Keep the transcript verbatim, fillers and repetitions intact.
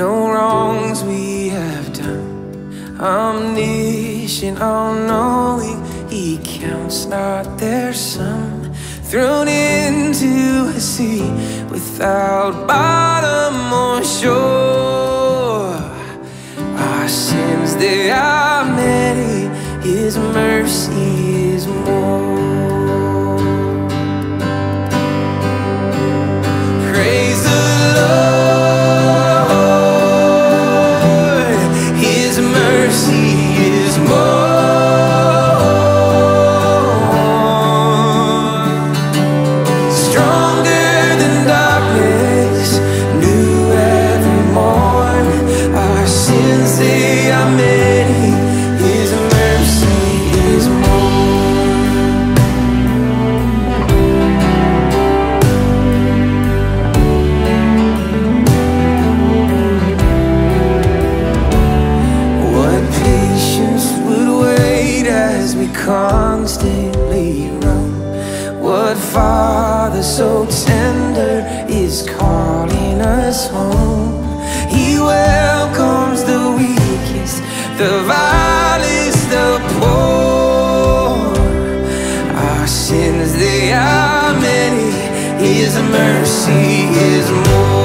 no wrongs we have done. Omniscient, all-knowing, He counts not their sum. Thrown into a sea without bottom or shore. Our sins, they are many, His mercy is more. Praise the Lord, His mercy is more. Stronger than darkness, new every morn. Our sins, they are many, His mercy is more. What patience would wait as we constantly roam? What Father so tender is calling us home? He welcomes the weakest, the vilest, the poor. Our sins, they are many, His mercy is more.